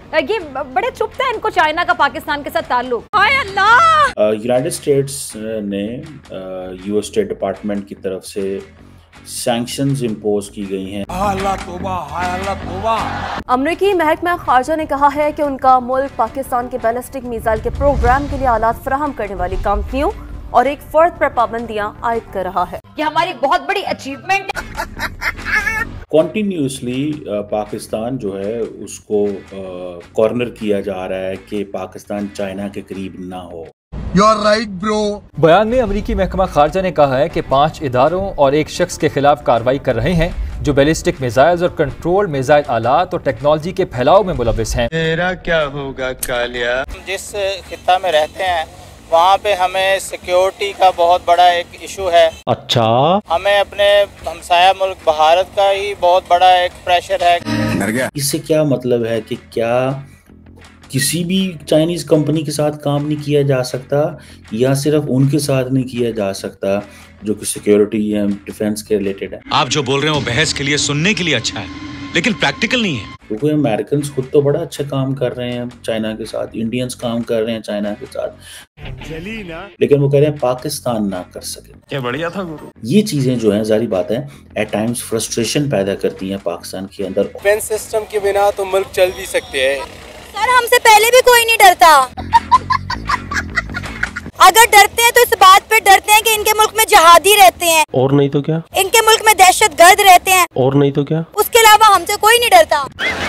ये बड़े चुपते हैं इनको चाइना का पाकिस्तान के साथ ताल्लुक। हाय अल्लाह। यूनाइटेड स्टेट्स ने यूएस स्टेट डिपार्टमेंट की तरफ से सैंक्शंस इम्पोज की गई हैं। अमरीकी महकमा खारजा ने कहा है कि उनका मुल्क पाकिस्तान के बैलिस्टिक मिसाइल के प्रोग्राम के लिए आलात फराहम करने वाली कंपनियों और एक फर्द पर पाबंदियां आयद कर रहा है। ये हमारी बहुत बड़ी अचीवमेंट है। कॉन्टिन्यूसली पाकिस्तान जो है उसको कॉर्नर किया जा रहा है कि पाकिस्तान चाइना के करीब ना हो। You're right, bro. बयान में अमरीकी महकमा खारजा ने कहा है कि 5 इदारों और एक शख्स के खिलाफ कार्रवाई कर रहे हैं जो बैलिस्टिक मिसाइल्स और कंट्रोल मिसाइल आलात और टेक्नोलॉजी के फैलाव में मुलविस हैं। तेरा क्या होगा कालिया? जिस खित्ता में रहते हैं वहाँ पे हमें सिक्योरिटी का बहुत बड़ा एक इशू है। अच्छा, हमें अपने हमसाया मुल्क भारत का ही बहुत बड़ा एक प्रेशर है। इससे क्या मतलब है कि क्या किसी भी चाइनीज कंपनी के साथ काम नहीं किया जा सकता या सिर्फ उनके साथ नहीं किया जा सकता जो कि सिक्योरिटी या डिफेंस के रिलेटेड है? आप जो बोल रहे हो बहस के लिए सुनने के लिए अच्छा है लेकिन प्रैक्टिकल नहीं है। क्योंकि अमेरिकन खुद तो बड़ा अच्छा काम कर रहे हैं चाइना के साथ, इंडियंस काम कर रहे हैं चाइना के साथ, लेकिन वो कह रहे हैं पाकिस्तान ना कर सके। क्या बढ़िया था गुरु। ये चीजें जो हैं जारी बात है एट टाइम्स फ्रस्ट्रेशन पैदा करती हैं पाकिस्तान के अंदर। डिफेंस सिस्टम के बिना तो मुल्क चल भी सकते हैं। सर हमसे पहले भी कोई नहीं डरता। अगर डरते हैं तो इस बात पे डरते हैं कि इनके मुल्क में जहादी रहते हैं, और नहीं तो क्या? इनके मुल्क में दहशतगर्द रहते हैं, और नहीं तो क्या? उसके अलावा हमसे कोई नहीं डरता।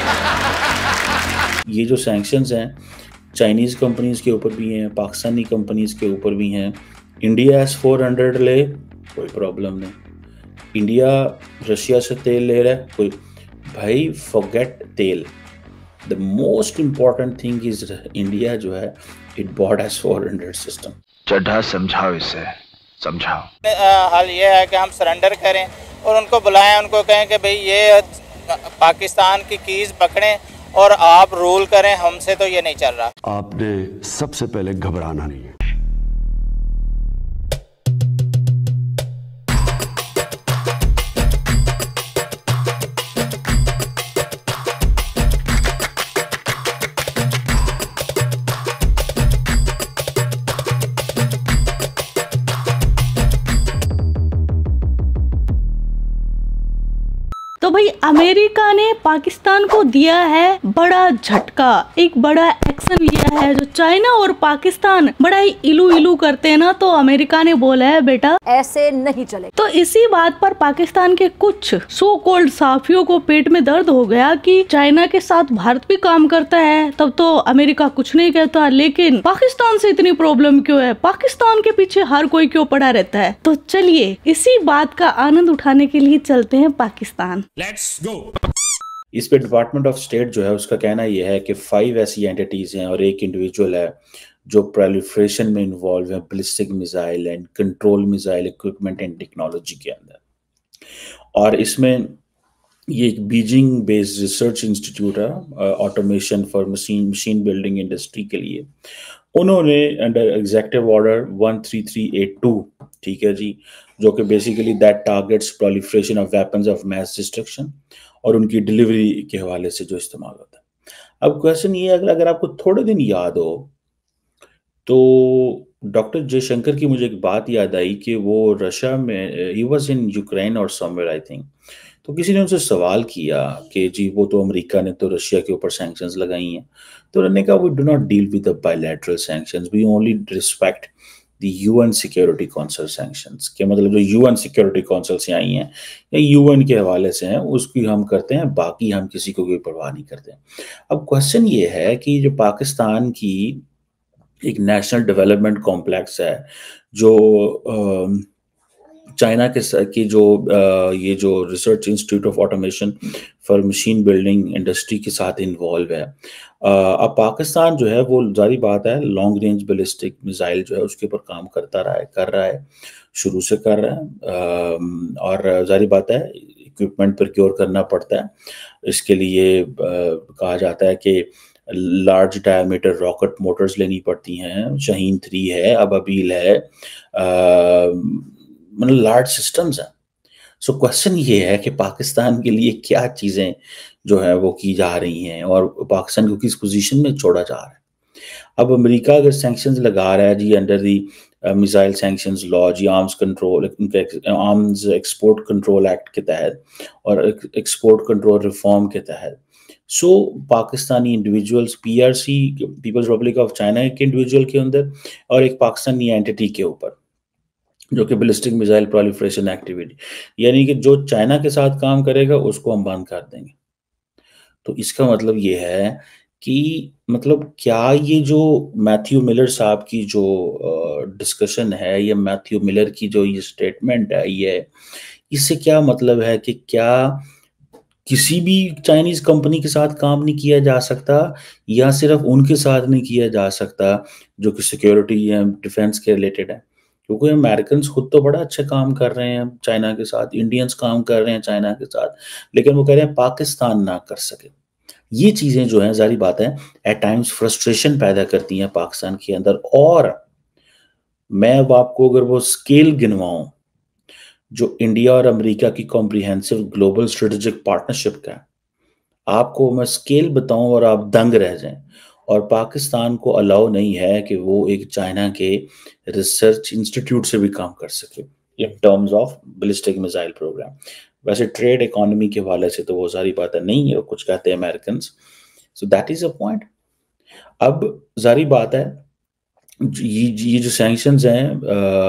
ये जो सैंक्शंस हैं चाइनीज कंपनीज के ऊपर भी हैं, पाकिस्तानी कंपनीज के ऊपर भी हैं। इंडिया S-400 ले, कोई प्रॉब्लम नहीं। इंडिया रशिया से तेल ले रहा है, कोई भाई फॉरगेट तेल। The most important thing is India जो है it bought S-400 system. Chadha समझाओ, इसे समझाओ। हाल ये है कि हम सरेंडर करें और उनको बुलाएं, उनको कहें कि भाई ये पाकिस्तान की कीज पकड़ें और आप रूल करें, हमसे तो ये नहीं चल रहा। आपने सबसे पहले घबराना नहीं है। तो भाई अमेरिका ने पाकिस्तान को दिया है बड़ा झटका, एक बड़ा एक्शन लिया है। जो चाइना और पाकिस्तान बड़ा ही इलू इलू करते हैं ना, तो अमेरिका ने बोला है बेटा ऐसे नहीं चले। तो इसी बात पर पाकिस्तान के कुछ सो कॉल्ड साफियों को पेट में दर्द हो गया कि चाइना के साथ भारत भी काम करता है, तब तो अमेरिका कुछ नहीं कहता, लेकिन पाकिस्तान से इतनी प्रॉब्लम क्यों है, पाकिस्तान के पीछे हर कोई क्यों पड़ा रहता है। तो चलिए इसी बात का आनंद उठाने के लिए चलते हैं पाकिस्तान। Let's go. इस पे डिपार्टमेंट ऑफ स्टेट जो है उसका कहना यह है कि 5 ऐसी एंटिटीज हैं और एक इंडिविजुअल है जो प्रोलिफरेशन में इन्वॉल्व है ballistic missile and control missile equipment and technology के अंदर। और इसमें ये एक बीजिंग बेस्ड रिसर्च इंस्टीट्यूट है automation for machine building industry के लिए। उन्होंने अंडर एग्जीक्यूटिव ऑर्डर 13382, ठीक है जी, जो कि basically that targets proliferation of weapons of mass destruction और उनकी डिलीवरी के हवाले से जो इस्तेमाल होता है। अब क्वेश्चन ये है, अगर आपको थोड़े दिन याद हो तो डॉक्टर जयशंकर की मुझे एक बात याद आई कि वो रशिया में, ही वाज इन यूक्रेन और समवेयर आई थिंक, तो किसी ने उनसे सवाल किया कि जी वो तो अमेरिका ने तो रशिया के ऊपर सैंक्शंस लगाई हैं, तो उन्होंने कहा we do not deal with the bilateral sanctions, we only respect the UN Security Council sanctions. के मतलब जो यूएन सिक्योरिटी काउंसिल से आई हैं या यूएन के हवाले से हैं उसकी हम करते हैं, बाकी हम किसी को कोई परवाह नहीं करते। अब क्वेश्चन ये है कि जो पाकिस्तान की एक नेशनल डेवलपमेंट कॉम्प्लेक्स है जो चाइना की जो ये जो research institute of automation for machine building industry के साथ इन्वॉल्व है, अब पाकिस्तान जो है वो जारी बात है लॉन्ग रेंज बैलिस्टिक मिसाइल जो है उसके ऊपर काम कर रहा है, शुरू से कर रहा है। और जारी बात है इक्विपमेंट प्रोक्योर करना पड़ता है, इसके लिए कहा जाता है कि लार्ज डायमीटर रॉकेट मोटर्स लेनी पड़ती हैं, शाहीन 3 है, अबाबील है, मतलब लार्ज सिस्टम्स हैं। सो क्वेश्चन ये है कि पाकिस्तान के लिए क्या चीज़ें जो है वो की जा रही हैं और पाकिस्तान को किस पोजीशन में छोड़ा जा रहा है। अब अमेरिका अगर सैंक्शंस लगा रहा है जी under the missile sanctions law जी, आर्म्स एक्सपोर्ट कंट्रोल एक्ट के तहत और एक्सपोर्ट कंट्रोल रिफॉर्म के तहत, so Pakistani individuals, PRC People's Republic of China के इंडिविजुअल के अंदर और एक पाकिस्तानी एंटिटी के ऊपर जो कि बैलिस्टिक मिसाइल प्रोलिफरेशन एक्टिविटी, यानी कि जो चाइना के साथ काम करेगा उसको हम बंद कर देंगे। तो इसका मतलब ये है कि मतलब क्या ये जो मैथ्यू मिलर साहब की जो डिस्कशन है, ये मैथ्यू मिलर की जो ये स्टेटमेंट है, ये इससे क्या मतलब है कि क्या किसी भी चाइनीज कंपनी के साथ काम नहीं किया जा सकता या सिर्फ उनके साथ नहीं किया जा सकता जो कि सिक्योरिटी या डिफेंस के रिलेटेड है? क्योंकि अमेरिकन खुद तो बड़ा अच्छा काम कर रहे हैं चाइना के साथ, इंडियंस काम कर रहे हैं चाइना के साथ, लेकिन वो कह रहे हैं पाकिस्तान ना कर सके। ये चीजें जो हैं जारी बात है एट टाइम्स फ्रस्ट्रेशन पैदा करती हैं पाकिस्तान के अंदर। और मैं अब आपको अगर वो स्केल गिनवाऊं जो इंडिया और अमेरिका की कॉम्प्रिहेंसिव ग्लोबल स्ट्रेटेजिक पार्टनरशिप का, आपको मैं स्केल बताऊं और आप दंग रह जाएं। और पाकिस्तान को अलाउ नहीं है कि वो एक चाइना के रिसर्च इंस्टीट्यूट से भी काम कर सके in terms of ballistic missile programme. वैसे ट्रेड इकोनॉमी के हवाले से तो वो सारी बातें नहीं है, कुछ कहते हैं American. So that is a point. अब जारी बात है ये जो सैंक्शंस हैं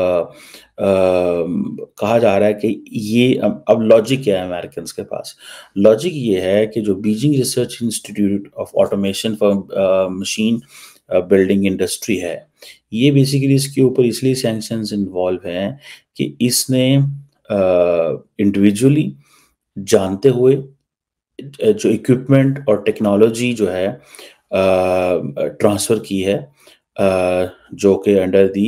कहा जा रहा है कि ये अब लॉजिक क्या है अमेरिकन के पास? लॉजिक ये है कि जो Beijing research institute of automation for machine building industry है, ये बेसिकली इसके ऊपर इसलिए सैंक्शंस इन्वॉल्व हैं कि इसने इंडिविजुअली जानते हुए जो इक्विपमेंट और टेक्नोलॉजी जो है ट्रांसफ़र की है जो कि अंडर दी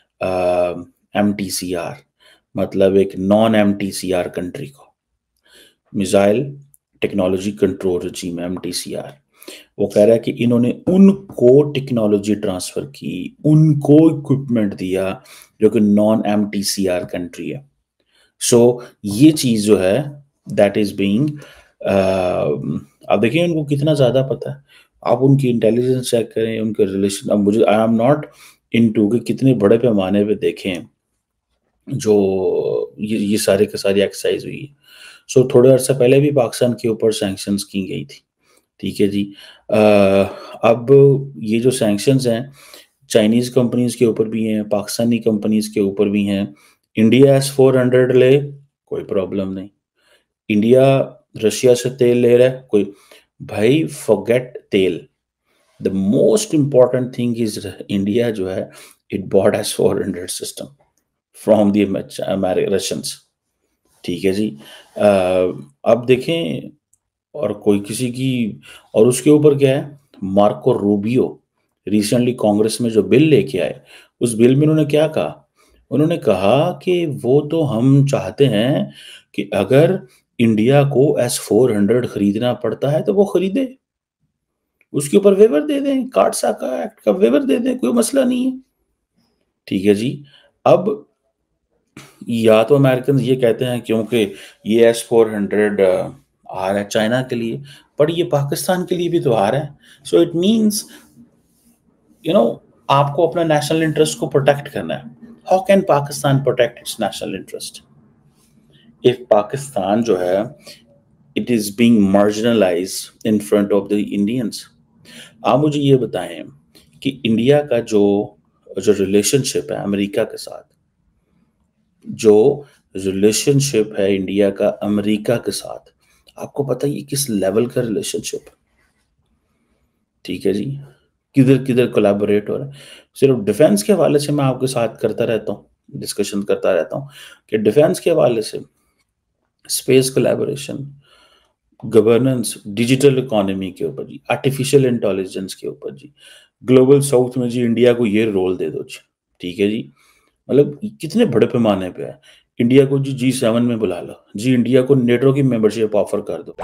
MTCR, मतलब एक नॉन MTCR कंट्री को, missile technology control regime MTCR, वो कह रहा है कि इन्होंने उनको टेक्नोलॉजी ट्रांसफ़र की, उनको इक्विपमेंट दिया जो कि नॉन MTCR कंट्री है। सो ये चीज़ जो है दैट इज़ बीइंग, अब देखिए उनको कितना ज़्यादा पता है। आप उनकी इंटेलिजेंस चेक करें, उनके रिलेशन। अब मुझे आई एम नॉट इनटू कि कितने बड़े पैमाने पे देखें जो ये सारे के सारी एक्सरसाइज हुई है। सो थोड़े अर्सा पहले भी पाकिस्तान के ऊपर सैंक्शंस की गई थी, ठीक है जी। अब ये जो सैंक्शंस हैं चाइनीज़ कंपनीज के ऊपर भी हैं, पाकिस्तानी कंपनीज के ऊपर भी हैं। इंडिया S-400 ले, कोई प्रॉब्लम नहीं। इंडिया रशिया से तेल ले रहा है, कोई भाई फॉरगेट तेल। The most important thing is India जो है it bought S-400 system from the Russians, ठीक है जी। अब देखें और कोई किसी की, और उसके ऊपर क्या है, मार्को रूबियो रिसेंटली कांग्रेस में जो बिल लेके आए, उस बिल में उन्होंने क्या कहा? उन्होंने कहा कि वो तो हम चाहते हैं कि अगर इंडिया को S-400 खरीदना पड़ता है तो वो खरीदे, उसके ऊपर वेवर दे दें, कार्ड-साका एक्ट का वेवर दे दें, कोई मसला नहीं है, ठीक है जी। अब या तो अमेरिकन ये कहते हैं क्योंकि ये S-400 आ रहा है चाइना के लिए, पर ये पाकिस्तान के लिए भी तो आ रहा है। सो इट मीन्स आपको अपना नेशनल इंटरेस्ट को प्रोटेक्ट करना है। How can Pakistan protect its national interest if Pakistan जो है it is being marginalised in front of the Indians? आप मुझे ये बताएं कि इंडिया का जो रिलेशनशिप है अमेरिका के साथ, जो रिलेशनशिप है इंडिया का अमेरिका के साथ, आपको पता है ये किस लेवल का रिलेशनशिप है, ठीक है जी। किधर किधर कोलैबोरेट हो रहा है। सिर्फ डिफेंस के हवाले से मैं आपके साथ करता रहता हूँ, डिस्कशन करता रहता हूँ कि डिफेंस के हवाले से space collaboration, governance, digital economy के ऊपर जी, आर्टिफिशियल इंटेलिजेंस के ऊपर जी, ग्लोबल साउथ में जी इंडिया को ये रोल दे दो जी, ठीक है जी। मतलब कितने बड़े पैमाने पे है। इंडिया को जी G7 में बुला लो जी, इंडिया को नेटो की मेंबरशिप ऑफर कर दो।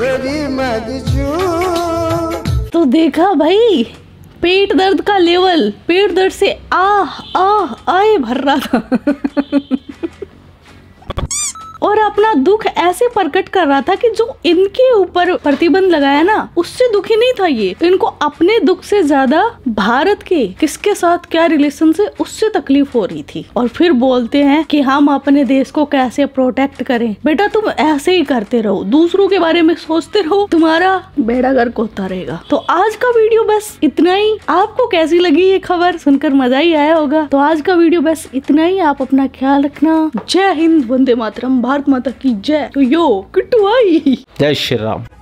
तो देखा भाई, पेट दर्द का लेवल, पेट दर्द से आए भर रहा था। और अपना दुख ऐसे प्रकट कर रहा था कि जो इनके ऊपर प्रतिबंध लगाया ना, उससे दुखी नहीं था ये। इनको अपने दुख से ज्यादा भारत के किसके साथ क्या रिलेशन से उससे तकलीफ हो रही थी। और फिर बोलते हैं कि हम अपने देश को कैसे प्रोटेक्ट करें। बेटा तुम ऐसे ही करते रहो, दूसरों के बारे में सोचते रहो, तुम्हारा बेड़ा गर्क होता रहेगा। तो आज का वीडियो बस इतना ही। आपको कैसी लगी ये खबर? सुनकर मजा ही आया होगा। तो आज का वीडियो बस इतना ही। आप अपना ख्याल रखना। जय हिंद, वंदे मातरम, भारत माता की जय। तो यो किट्टू आई। जय श्री राम।